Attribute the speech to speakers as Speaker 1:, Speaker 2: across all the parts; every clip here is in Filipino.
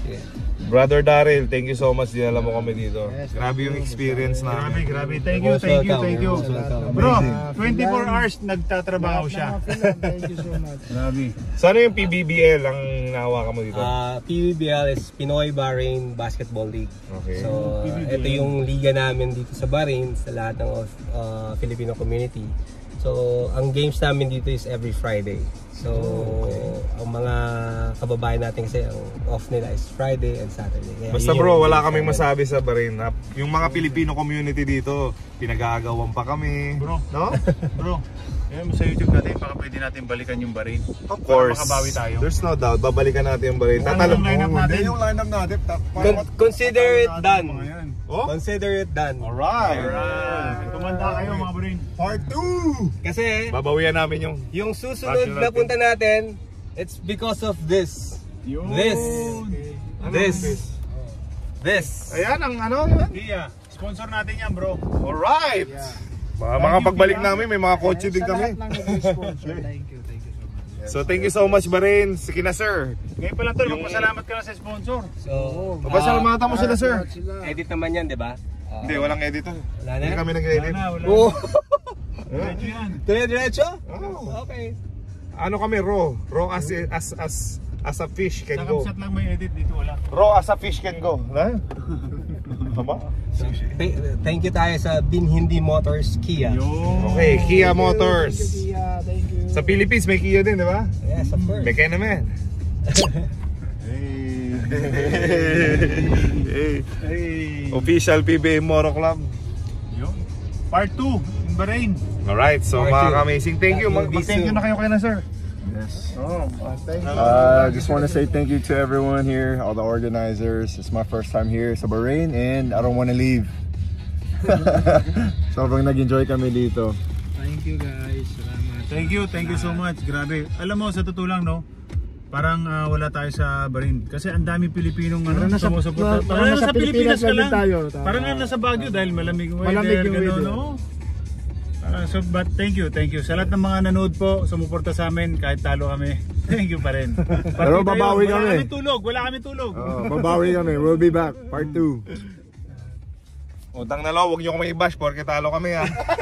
Speaker 1: Yeah.
Speaker 2: Brother Daryl, thank you so much. Dinala mo kami dito. Grabe yung experience namin.
Speaker 3: Grabe. Thank you. Bro, 24 hours nagtatrabaho siya.
Speaker 4: Thank you so much.
Speaker 3: Grabe.
Speaker 2: So ano yung PBBL ang nahawakan mo dito?
Speaker 1: PBBL is Pinoy Bahrain Basketball League.
Speaker 2: Okay.
Speaker 1: So, ito yung liga namin dito sa Bahrain, sa lahat ng Filipino community. So, ang games namin dito is every Friday. So, ang mga kababayan natin kasi ang off nila is Friday and Saturday. Kaya
Speaker 2: basta bro, wala kaming masabi sa Bahrain. Yung mga Filipino community dito, pinag-aagawan pa kami.
Speaker 3: Bro,
Speaker 2: no?
Speaker 3: Bro, yan sa YouTube natin, baka pwede natin balikan yung Bahrain.
Speaker 2: Of course.
Speaker 3: Makabawi tayo.
Speaker 2: There's no doubt, babalikan natin yung Bahrain.
Speaker 3: Tatalong lineup natin.
Speaker 4: Yung lineup natin.
Speaker 1: Consider it done.
Speaker 2: Oh?
Speaker 1: Consider it done.
Speaker 2: Alright.
Speaker 3: Kumanda kayo mga Bahrain.
Speaker 4: Part 2!
Speaker 1: Kasi
Speaker 2: babawian namin yung
Speaker 1: susunod na punta natin, it's because of this. This.
Speaker 2: Ayan ang ano.
Speaker 3: Kia, sponsor natin yan bro.
Speaker 2: Alright. Mga pagbalik namin, may mga kotse din kami.
Speaker 4: Thank you.
Speaker 2: So thank you so much Bahrain. Sige na sir.
Speaker 3: Ngayon pa lang tol, magpasalamat ka na sa sponsor.
Speaker 1: So,
Speaker 2: pasalamatan mo sila sir.
Speaker 1: edit naman yan, di ba?
Speaker 2: Hindi, walang edit.
Speaker 1: Wala na?
Speaker 2: Hindi kami nag-edit.
Speaker 1: Oh.
Speaker 3: Diretso yan.
Speaker 1: Diretso?
Speaker 2: Oh.
Speaker 1: Okay.
Speaker 2: Ano kami, raw as a fish can go.
Speaker 3: Sakamsat lang may edit dito, wala.
Speaker 2: Raw as a fish can go. Na? Tama?
Speaker 1: Thank you tayo sa Binhindi Motors Kia.
Speaker 2: Okay, Kia Motors.
Speaker 4: Thank you.
Speaker 2: Sa Philippines may Kia din, di ba?
Speaker 1: Yes, of course.
Speaker 2: May kaya naman. Hey. Official PBA Moto Club.
Speaker 3: Yun. Part 2 in Bahrain.
Speaker 2: Alright, so mga amazing. Thank you.
Speaker 3: Mag-thank you na kayo na sir.
Speaker 4: Yes.
Speaker 3: Thank you.
Speaker 4: Just want to say thank you to everyone here, all the organizers. It's my first time here sa Bahrain and I don't want to leave. Sobrang nag-enjoy kami dito.
Speaker 3: Thank you guys. Salamat. Thank you so much. Grabe. Alam mo sa totoo lang no, parang wala tayo sa Bahrain kasi ang daming Pilipinong sumusuporta. Parang nasa Pilipinas ka lang. Parang nasa Baguio dahil malamig yung weather, no? So but thank you. Sa lahat ng mga nanood po, sumuporta sa amin kahit talo kami. Thank you pa rin.
Speaker 4: Pero babawi kami.
Speaker 3: Wala kami tulog.
Speaker 4: Babawi kami. We'll be back. Part 2.
Speaker 2: Utang na lo, huwag nyo kami i-bash porque talo kami ha.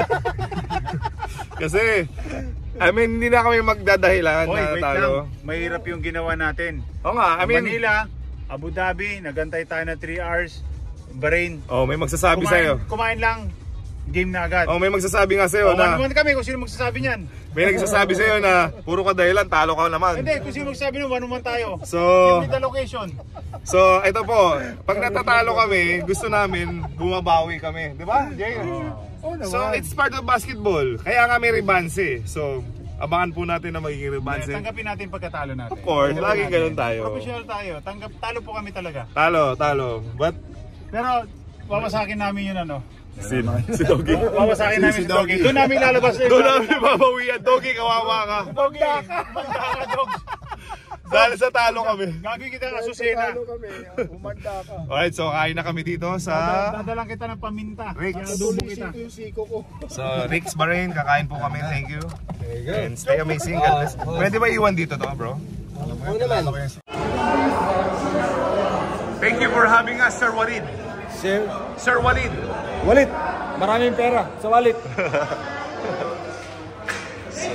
Speaker 2: Kasi, I mean, hindi na kami magdadahilan na talo.
Speaker 3: Mahirap yung ginawa natin.
Speaker 2: Oo nga, I mean,
Speaker 3: Manila, Abu Dhabi, nagantay tayo na 3 hours. Bahrain.
Speaker 2: Oh, may magsasabi sa'yo.
Speaker 3: Kumain lang, game na agad.
Speaker 2: Oh, may magsasabi nga sa'yo na
Speaker 3: One kami kung sino magsasabi niyan.
Speaker 2: may nagsasabi sa'yo na puro ka dahilan, talo ka naman.
Speaker 3: Hindi, kung sino magsasabi nun, one tayo.
Speaker 2: So,
Speaker 3: Give me the location.
Speaker 2: So, ito po, pag natatalo kami, gusto namin bumabawi kami, 'di ba? Jay? So, it's part of basketball. Kaya nga may revanse. So, abangan po natin na magiging revanse.
Speaker 3: Tanggapin natin pagkatalo natin.
Speaker 2: Of course, laging ganun tayo.
Speaker 3: Professional tayo. Talo po kami talaga.
Speaker 2: Talo. But
Speaker 3: Pero wawasakin namin yun ano.
Speaker 2: si Doggy.
Speaker 3: Wawasakin namin si Doggy. Doon namin lalabas.
Speaker 2: Doon namin babawian. Doggy, kawawa ka.
Speaker 3: Doggy. Magdaka, Dog.
Speaker 2: Dahil sa talo kami.
Speaker 3: Gagawin kita ng asusena.
Speaker 4: Umanda ka.
Speaker 2: Alright, so kain na kami dito sa
Speaker 3: Dadalang kita ng paminta.
Speaker 2: Rick's.
Speaker 3: Adobo kita.
Speaker 2: So, Rick's Bahrain, kakain po kami. Thank you. And stay amazing. God bless. Pwede ba iwan dito to, bro?
Speaker 1: Oo naman.
Speaker 2: Thank you for having us, Sir Walid. Sir Walid.
Speaker 4: Wallet. Maraming pera sa wallet.
Speaker 2: So,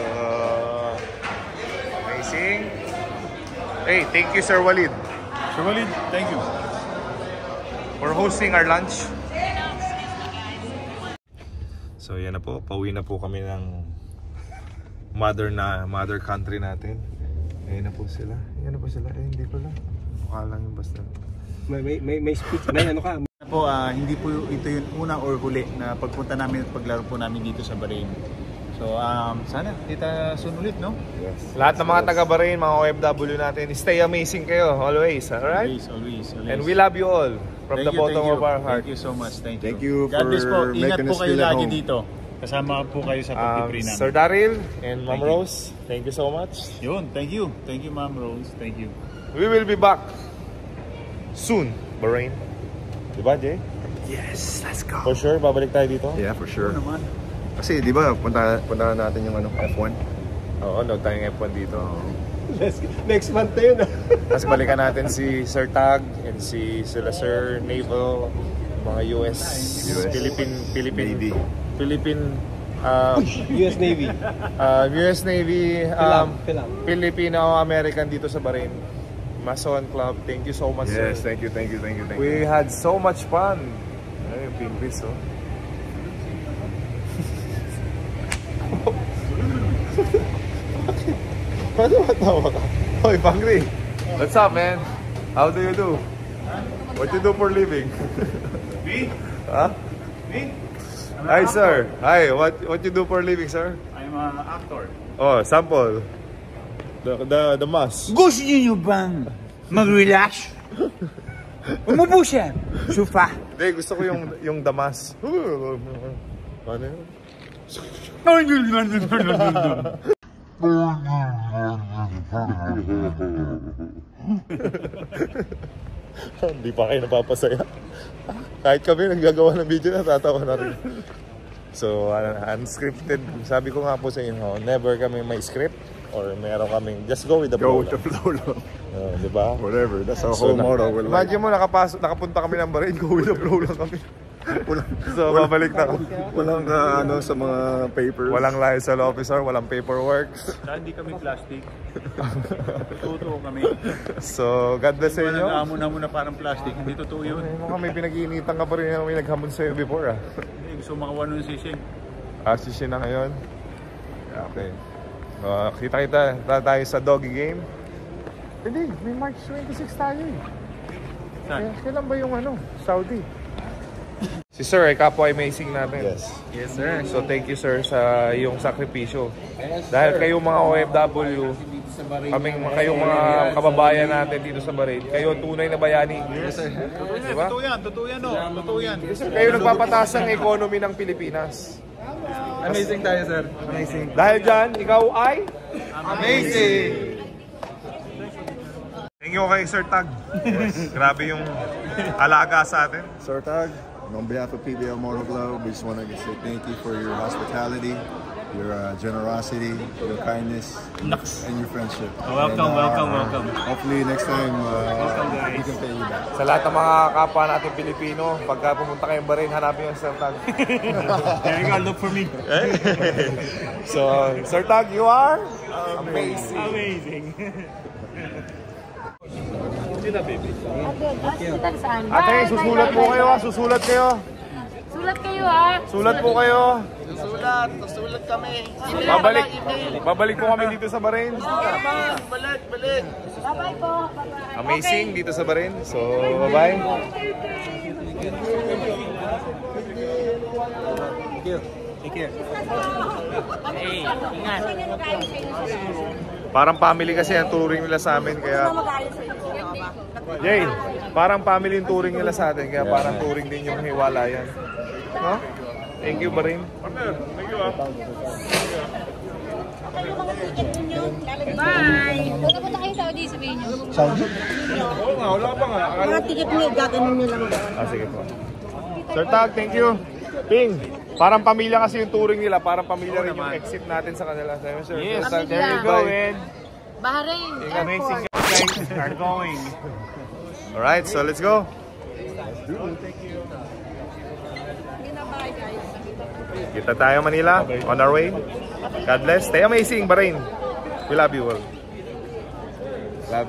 Speaker 2: amazing. Hey, thank you, Sir Walid.
Speaker 3: Sir Walid, thank you.
Speaker 2: For hosting our lunch. So, yan na po. Pauwi na po kami ng mother country natin. Ayan na po sila. Hindi pala. Mukha lang yung basta.
Speaker 1: May speech. May ano ka?
Speaker 3: Po, hindi po ito yung una or huli na pagpunta namin at paglaro po namin dito sa Bahrain. So, sana kita soon ulit, no?
Speaker 2: Yes. Lahat ng mga taga-Bahrain, mga OFW natin, stay amazing kayo always, alright?
Speaker 3: Always.
Speaker 2: And we love you all from the bottom of our heart.
Speaker 3: Thank you so much. Thank you.
Speaker 4: Thank you
Speaker 3: God bless po.
Speaker 4: for
Speaker 3: Ingat
Speaker 4: making
Speaker 3: po
Speaker 4: us
Speaker 3: kayo
Speaker 4: feel at
Speaker 3: lagi
Speaker 4: home.
Speaker 3: dito. Kasama po kayo sa pag-free namin.
Speaker 2: Sir Daryl and Ma'am Rose, thank you so much.
Speaker 3: Yun, thank you. Thank you, Ma'am Rose. Thank you.
Speaker 2: We will be back soon, Bahrain. Diba, Jay?
Speaker 3: Yes, let's go.
Speaker 2: For sure, babalik tayo dito.
Speaker 4: Yeah, for sure.
Speaker 3: Naman.
Speaker 4: Kasi di ba punta natin yung F1.
Speaker 2: Oo, load tayong F1 dito.
Speaker 1: Next month na yun.
Speaker 2: Tapos balikan natin si Sir Tag and si sila Sir Naval, mga US Philippine
Speaker 1: US Navy.
Speaker 2: US Navy,
Speaker 1: Pilam.
Speaker 2: Filipino-American dito sa Bahrain. Mason Club, thank you so much.
Speaker 4: Yes,
Speaker 2: sir.
Speaker 4: thank you.
Speaker 2: We had so much fun. Ay, yung pingris, oh. Paano matawa ka? Hoy, Pangri. What's up, man? How do you do? What you do for living?
Speaker 3: Me?
Speaker 2: Huh?
Speaker 3: Me?
Speaker 2: Hi, sir. Hi, what you do for living, sir?
Speaker 3: I'm an actor.
Speaker 2: Oh, sample. The mask.
Speaker 5: Gusto niyo bang mag-relax? Umupo siya. Sofa.
Speaker 2: Hindi, gusto ko yung damas. Ano yun? Hindi pa kayo napapasaya. Kahit kami naggagawa ng video, natatawa na rin. So, unscripted. Sabi ko nga po sa inyo, never kami may script or meron kaming just go with the flow.
Speaker 4: Go with the flow lang.
Speaker 2: Diba?
Speaker 4: Whatever, that's our whole motto.
Speaker 2: Imagine mo, nakapunta kami ng Bahrain, go with the flow lang kami. So, babalik na kami.
Speaker 4: Walang sa mga papers.
Speaker 2: Walang license officer, walang paperwork.
Speaker 3: Hindi kami plastic. Totoo kami.
Speaker 2: So, God bless sa inyo.
Speaker 3: Nag-amon na parang plastic. Hindi totoo yun.
Speaker 2: May pinag-iinitan ka pa rin na may naghamon sa'yo before, ah.
Speaker 3: Hindi, gusto makawa nun si Shing.
Speaker 2: Si na ngayon. Okay. Kita tayo sa doggy game. Hindi, may March 26 tayo eh.
Speaker 3: Saan?
Speaker 2: Kailan ba yung Saudi? Si Sir ay kapwa amazing natin.
Speaker 3: Yes, sir.
Speaker 2: So thank you, sir, sa iyong sakripisyo. Dahil kayong mga OFW, kayong mga kababayan natin dito sa Bahrain, kayo tunay na bayani.
Speaker 3: Yes, sir.
Speaker 2: Diba?
Speaker 3: Totoo yan, no? Totoo yan.
Speaker 2: Kayo nagpapataas ng economy ng Pilipinas.
Speaker 1: Amazing tayo, sir.
Speaker 2: Amazing. Dahil dyan, ikaw ay
Speaker 1: Amazing!
Speaker 2: Thank you kay Sir Tag. Grabe yung alaga sa atin.
Speaker 4: Sir Tag, on behalf of PBL Motor Club, we just want to say thank you for your hospitality, your generosity, your kindness, and your friendship.
Speaker 3: Welcome.
Speaker 4: Hopefully next time we can pay you back.
Speaker 2: Sa lahat ng mga kapwa natin Pilipino, pagka pumunta kayong Bahrain, hanapin yung Sir Tag.
Speaker 3: There you go, look for me.
Speaker 2: So, Sir Tag, you are amazing.
Speaker 3: Amazing.
Speaker 2: Ate, susulat po kayo, susulat kayo.
Speaker 6: Sulat kayo ha.
Speaker 2: Sulat po kayo.
Speaker 5: Sulat kami.
Speaker 2: Babalik po kami dito sa Bahrain.
Speaker 5: Balik.
Speaker 6: Bye-bye po. Bye-bye.
Speaker 2: Amazing dito sa Bahrain. So, bye-bye.
Speaker 1: Take care.
Speaker 5: Hey, ingat.
Speaker 2: Parang family kasi ang touring nila sa amin, kaya Jay, parang family yung touring nila sa atin, kaya parang touring din yung hiwalayan. No? Thank you, Bahrain. Thank you, ah.
Speaker 6: Bye! Punta kayo Saudi, sabihin nyo.
Speaker 2: Oo nga, wala pa nga.
Speaker 6: Mga ticket nyo, gaganon nyo lang.
Speaker 2: Sige po. Sir Tag, thank you. Ping, parang pamilya kasi yung touring nila, parang pamilya rin yung exit natin sa kanila. Sir,
Speaker 3: Yes,
Speaker 2: Sir Tag,
Speaker 3: there you go, man.
Speaker 6: Bahrain
Speaker 3: Amazing
Speaker 6: Airport.
Speaker 3: guys are going.
Speaker 2: Alright, so let's go. Kita tayo Manila, on our way. God bless. Stay amazing, Bahrain. We love you all. Love.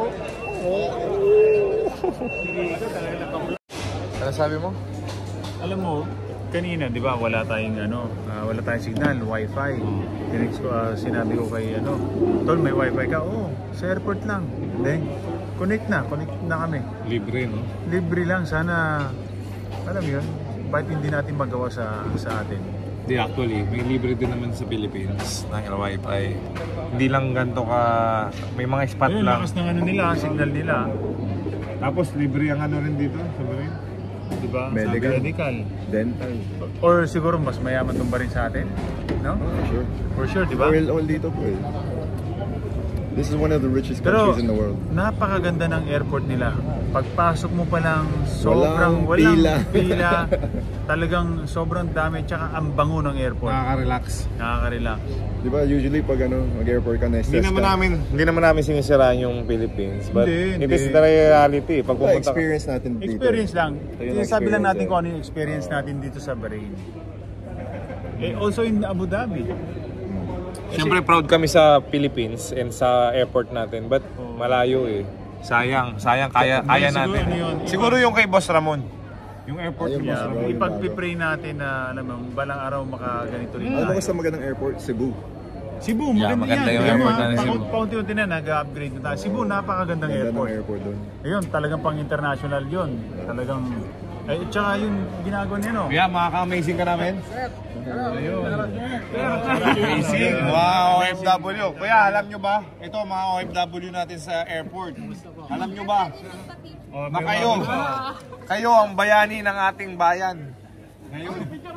Speaker 2: Ano sabi mo?
Speaker 3: Alam mo, kanina, di ba, wala tayong signal, wifi. Sinabi ko kay Tol, may wifi ka? Oo, sa airport lang. Then, connect na kami.
Speaker 7: Libre, no?
Speaker 3: Libre lang, sana, alam yun, bakit hindi natin magawa sa atin?
Speaker 7: Di actually, may libre din naman sa Philippines ng Wi-Fi. Hindi lang ganito ka, may mga spot
Speaker 3: Ayun,
Speaker 7: lang.
Speaker 3: lakas ng nila, signal nila.
Speaker 2: Tapos libre ang rin dito sa Bahrain.
Speaker 3: Diba?
Speaker 4: Medical.
Speaker 3: Medical.
Speaker 4: Dental.
Speaker 3: Or siguro mas mayaman itong ba rin sa atin? No?
Speaker 4: Sure.
Speaker 3: For sure, diba?
Speaker 4: All dito po eh. This is one of the richest
Speaker 3: Pero
Speaker 4: countries in the world.
Speaker 3: napakaganda ng airport nila. Pagpasok mo pa lang, sobrang
Speaker 4: Walang
Speaker 3: pila. Talagang sobrang dami, tsaka ang bango ng airport.
Speaker 7: Nakaka-relax.
Speaker 3: Nakaka-relax.
Speaker 4: Di ba usually pag mag-airport ka,
Speaker 7: Hindi
Speaker 4: na-stress
Speaker 7: naman namin sinisiraan yung Philippines. But
Speaker 3: Hindi,
Speaker 7: it is
Speaker 3: hindi.
Speaker 7: the reality. Pag pumunta ka,
Speaker 4: experience natin dito.
Speaker 3: Experience lang.
Speaker 4: yung
Speaker 3: Sabi lang natin
Speaker 4: experience,
Speaker 3: kung ano yung experience natin dito sa Bahrain. Also in Abu Dhabi.
Speaker 7: siyempre proud kami sa Philippines and sa airport natin. But malayo eh. Sayang kaya natin.
Speaker 3: Siguro, ano yun?
Speaker 7: Siguro yung kay Boss Ramon. Yung airport ni Boss
Speaker 3: Yeah,
Speaker 7: Ramon.
Speaker 3: ipag-pray natin na alam mo, balang araw makaganito rin
Speaker 4: Ano ba
Speaker 3: tayo.
Speaker 4: sa magandang airport? Cebu.
Speaker 3: Cebu,
Speaker 7: Yeah, maganda
Speaker 3: yan.
Speaker 7: yung
Speaker 3: Tingnan mo,
Speaker 7: airport natin, Cebu.
Speaker 3: Paunti-unti na nag-upgrade na tayo. Cebu, napakagandang
Speaker 4: Ganda ng
Speaker 3: airport.
Speaker 4: airport doon.
Speaker 3: Ayun, talagang pang-international yun. Talagang, tsaka yung ginagawa niya, no?
Speaker 7: Yeah, makaka-amazing ka namin.
Speaker 3: Ayun.
Speaker 7: Amazing. Mga OFW. Kuya, alam nyo ba? Ito, mga OFW natin sa airport. Alam nyo ba? Na kayo ang bayani ng ating bayan. Ngayon.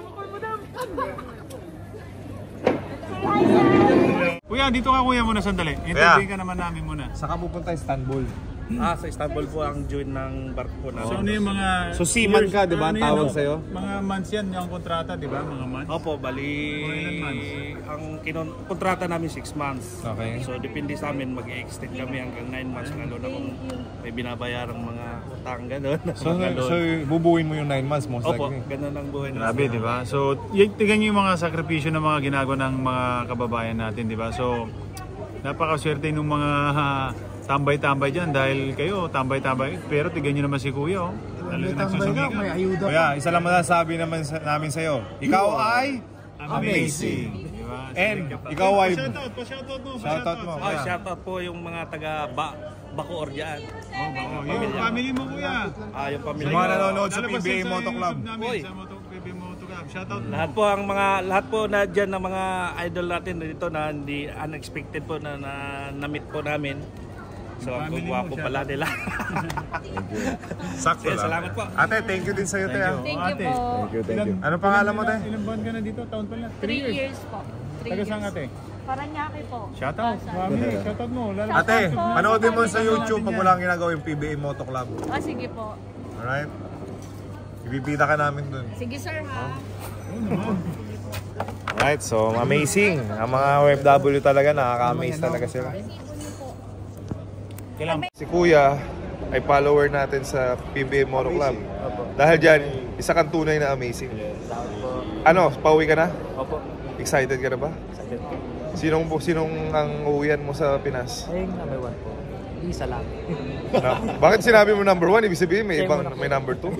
Speaker 3: Kuya, dito ka kuya muna sandali. Interview ka naman namin muna.
Speaker 7: Saka pupunta Istanbul.
Speaker 5: Sa Istanbul po ang join ng barko po namin.
Speaker 3: So ano yung mga...
Speaker 7: So, seaman ka, di ba?
Speaker 3: Ano
Speaker 7: Ang tawag
Speaker 3: yan,
Speaker 7: sa'yo?
Speaker 3: Mga months yan, yung kontrata, di ba? Mga months.
Speaker 5: Opo, bali
Speaker 3: Ilan months?
Speaker 5: ang kontrata namin 6 months.
Speaker 7: Okay.
Speaker 5: So depende sa amin, mag-extend kami hanggang 9 months lalo na kung may binabayarang mga utang gano'n.
Speaker 7: So bubuin mo yung 9 months most
Speaker 5: Opo,
Speaker 7: likely.
Speaker 5: gano'n ang buhay namin.
Speaker 3: Grabe, di ba? So, tingnan nyo yung mga sakripisyo ng mga ginagawa ng mga kababayan natin, di ba? So, napakaswerte ng mga tambay-tambay dyan dahil kayo tambay-tambay. Pero tignan nyo naman si Kuya, oh. Talagang nagsusumikap.
Speaker 7: Kuya, isa lang masasabi namin sa'yo. Ikaw ay amazing.
Speaker 3: Di ba?
Speaker 7: And ikaw ay...
Speaker 3: Pa-shoutout mo.
Speaker 7: Shoutout mo.
Speaker 5: Oh, shoutout po yung mga taga Bacoor dyan.
Speaker 3: Oh, yung family mo, Kuya.
Speaker 5: Yung
Speaker 7: Sa
Speaker 5: pamilya
Speaker 7: mga
Speaker 5: ko.
Speaker 7: nanonood sa
Speaker 3: Lalabas
Speaker 7: PBA
Speaker 3: yan sa
Speaker 7: Moto Club.
Speaker 3: YouTube namin,
Speaker 5: Oy.
Speaker 3: sa PBA Moto Club. Shoutout mo.
Speaker 5: Lahat po na diyan ng mga idol natin dito na hindi unexpected po na na-meet po namin. So ang
Speaker 3: Family
Speaker 5: kukuha
Speaker 3: mo,
Speaker 5: po
Speaker 3: shout
Speaker 5: pala nila.
Speaker 7: Sakto lang.
Speaker 5: Salamat po.
Speaker 7: Ate, thank you din sa'yo, te. ah.
Speaker 6: Thank you
Speaker 3: Ate.
Speaker 6: po.
Speaker 4: Thank you.
Speaker 7: Ano pangalan mo, te?
Speaker 3: Ilang buwan ka na dito? Taon pala?
Speaker 6: 3 years po. 3
Speaker 3: Taga
Speaker 6: years.
Speaker 3: saan ate?
Speaker 6: Paranaque po.
Speaker 3: Shoutout. Mami, shoutout mo. Lalabas.
Speaker 7: Ate,
Speaker 6: Shoutout po.
Speaker 7: panoodin mo sa YouTube pag wala kang ginagawa yung PBA Moto Club.
Speaker 6: Sige po.
Speaker 7: Alright? Ibibida ka namin dun.
Speaker 6: Sige sir ha.
Speaker 7: Alright, so amazing. Ang mga OFW talaga, nakaka-amaze talaga sila. Si Kuya ay follower natin sa PBA Moto Club. Dahil dyan, isa kang tunay na amazing. Ano, pauwi ka na?
Speaker 8: Opo.
Speaker 7: Excited ka na ba?
Speaker 8: Excited po.
Speaker 7: Sinong ang uwian mo sa Pinas?
Speaker 8: Ay, number 1 po. Isa lang.
Speaker 7: Bakit sinabi mo number 1? Ibig sabihin may number 2.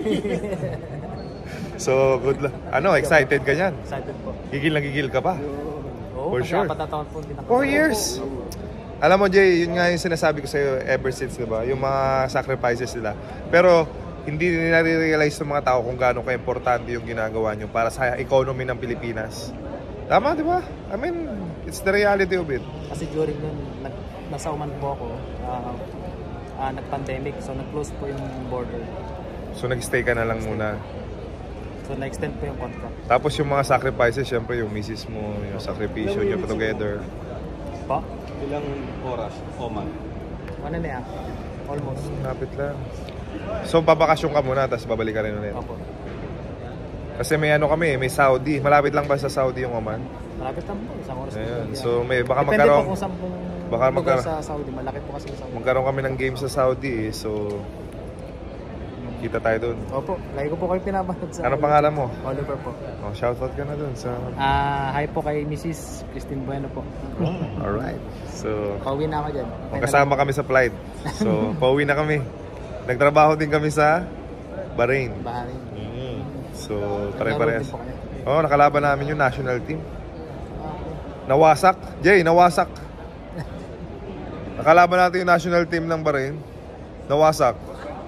Speaker 7: So, good luck. Ano, excited ka yan?
Speaker 8: Excited po.
Speaker 7: Gigil na gigil ka pa?
Speaker 8: Oo,
Speaker 7: For
Speaker 8: kasi
Speaker 7: sure.
Speaker 8: 4 na taon po din ako.
Speaker 7: 4 years! Alam mo, Jay, yun nga yung sinasabi ko sa'yo ever since, diba? Yung mga sacrifices nila. Pero, hindi nila realize ng mga tao kung gaano ka-importante yung ginagawa nyo para sa economy ng Pilipinas. Tama, di ba? I mean, it's the reality of it.
Speaker 8: Kasi during nun, nasa Oman po ako, nag-pandemic, so nag-close po yung border.
Speaker 7: So, nag-stay ka na lang muna.
Speaker 8: So na-extend po yung contract.
Speaker 7: Tapos yung mga sacrifices, syempre yung misis mo, yung sakripisyo nyo together.
Speaker 8: Pa?
Speaker 5: Ilang oras, Oman?
Speaker 8: 1.5. Almost.
Speaker 7: Lapit lang. So, babakasyon ka muna, tapos babalik ka rin ulit.
Speaker 8: Opo.
Speaker 7: Kasi may ano kami, may Saudi. Malapit lang ba sa Saudi yung Oman?
Speaker 8: Malapit lang po, isang oras.
Speaker 7: Ayun.
Speaker 8: po.
Speaker 7: So, may baka
Speaker 8: Depende
Speaker 7: magkaroon.
Speaker 8: po kung saan pong
Speaker 7: baka
Speaker 8: lugar
Speaker 7: magkaroon.
Speaker 8: sa Saudi. Malaki po kasi sa Saudi.
Speaker 7: Magkaroon kami ng game sa Saudi eh. So, kita tayo dun.
Speaker 8: Opo, lagi ko po kayo pinapanood sa...
Speaker 7: Ano pangalan mo?
Speaker 8: Oliver po.
Speaker 7: Oh, shoutout ka na dun sa...
Speaker 8: Hi po kay Mrs. Christine Bueno po.
Speaker 7: Alright. So,
Speaker 8: Pauwi na ako dyan.
Speaker 7: kasama kami sa flight. So, pauwi na kami. Nagtrabaho din kami sa Bahrain.
Speaker 8: Bahrain.
Speaker 7: So,
Speaker 8: Naglaro
Speaker 7: pare-parehas.
Speaker 8: din po kayo.
Speaker 7: Oo, nakalaban namin yung national team. Nawasak. Jay, nawasak. Nakalaban natin yung national team ng Bahrain. Nawasak.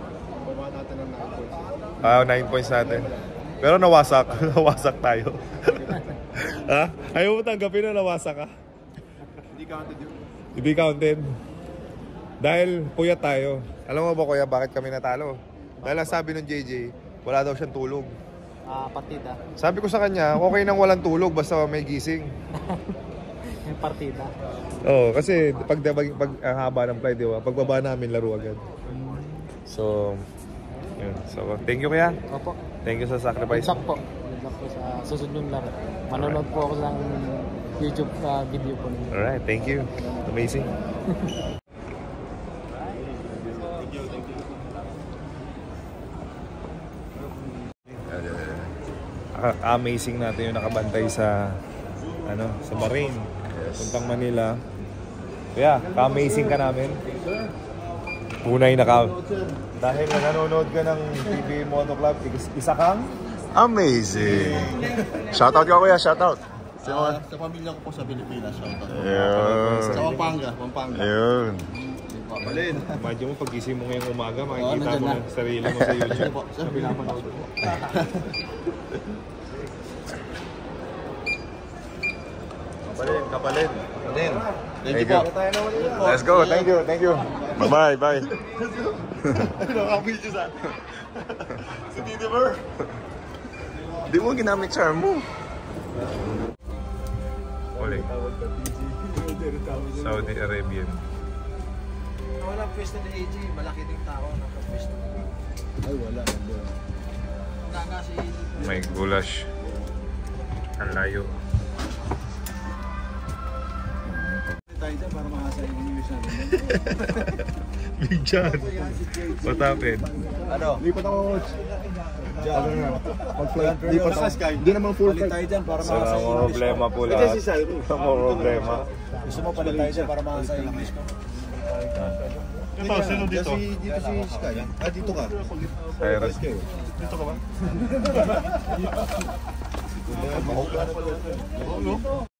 Speaker 7: 9 points natin. Pero nawasak. Nawasak tayo. Ha? Ayaw mo tanggapin na nawasak ka?
Speaker 4: Hindi counted yun.
Speaker 7: Hindi counted. Dahil puyat tayo. Alam mo ba kuya, bakit kami natalo? Dahil ang sabi ng JJ, wala daw siyang tulog.
Speaker 8: Patida.
Speaker 7: Sabi ko sa kanya, okay nang walang tulog basta may gising.
Speaker 8: Yung partida.
Speaker 7: Oo, kasi pag ang haba ng flight, di ba? Pagbaba namin, laro agad. So, yun. So, thank you kuya.
Speaker 8: Opo.
Speaker 7: Thank you sa sacrifice.
Speaker 8: Good luck po. Good luck po sa susunod yung laro. Manonood po ako ng YouTube video po ninyo.
Speaker 7: Alright, thank you. Amazing. Amazing natin yung nakabantay sa sa Bahrain. Puntang Manila. Kaya, ka-amazing ka namin. Tunay na dahil nanonood ka ng PBA Moto Club, isa kang
Speaker 4: Amazing! Shoutout ka kuya, shoutout!
Speaker 9: Sa pamilya ko po sa Pilipinas, shoutout.
Speaker 4: Ayun.
Speaker 9: Sa Pampanga.
Speaker 4: Ayun.
Speaker 7: Balin. Imagine mo, pag-gising mo ngayong umaga, makikita mo yung sarili mo sa YouTube.
Speaker 9: Sa pinapanood po.
Speaker 7: Kapalin.
Speaker 9: Thank you po.
Speaker 4: Let's go, thank you. Bye-bye, bye.
Speaker 9: Nakabidyo sa Titi Mer.
Speaker 4: Di mo ginamit charm mo.
Speaker 7: Ulit. Saudi Arabian.
Speaker 8: Walang pwesto ni AJ, malaki ding tao nakapwesto.
Speaker 9: Ay, wala.
Speaker 8: Si
Speaker 7: May goulash. Ang layo.
Speaker 9: Tayo dyan para makasa yung news natin.
Speaker 7: Big John. What happened?
Speaker 9: Lipat ako, coach. Pag-flight. Lipat ako. Hindi naman full flight. Tayo dyan para makasa yung
Speaker 7: Walang problema po lahat. Walang problema.
Speaker 9: Gusto mo pala tayo dyan para makasa yung news ko.
Speaker 2: Ito, sino dito?
Speaker 9: Dito si Sky. Dito ka.
Speaker 7: Cyrus.
Speaker 2: Dito ka ba?